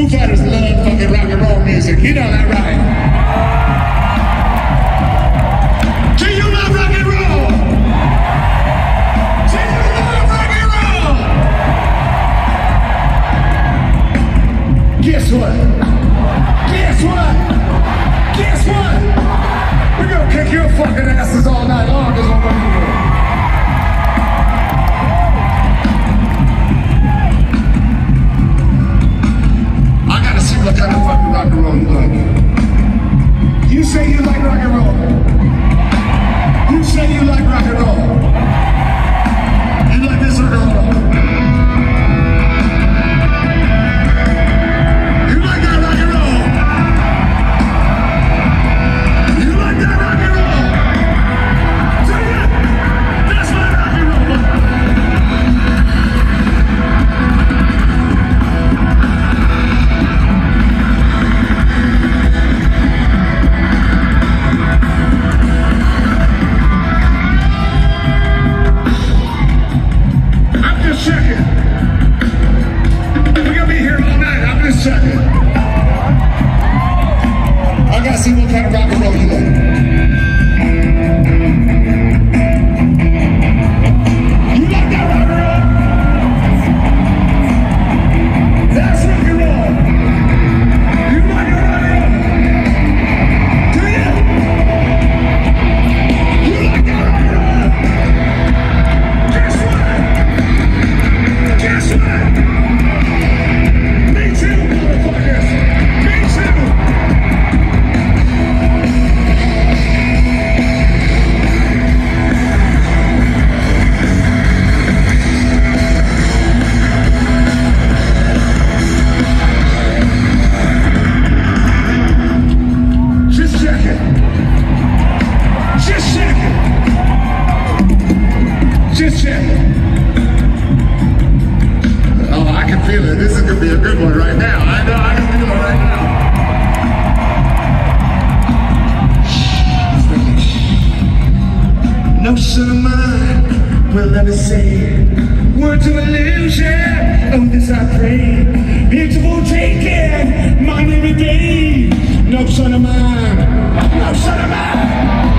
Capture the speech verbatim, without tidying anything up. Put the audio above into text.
Foo Fighters love fucking rock and roll music. You know that, right? Do you love rock and roll? Do you love rock and roll? Guess what? Guess what? Guess what? We're gonna kick your fucking asses all night long is what we're gonna do. What kind of fucking rock and roll you like? You say you like rock and roll. You say you like rock and roll. You like this rock and roll. You like that rock and roll. You like that rock and roll. Tell you, that's my rock and roll. I gotta see what kind of rock and roll you like. You like that rock and roll? That's rock and roll. You like that rock and roll? Do you? You like that rock and roll? Guess what? Guess what? Me too, motherfuckers. Me too. Just checking. Just checking. Just checking. Oh, I can feel it. This is gonna be a good one right now. I know, I can feel it right now. No son of mine will ever say word to illusion. Oh, this I pray. Beautiful taken, mine every day. No son of mine, no son of mine.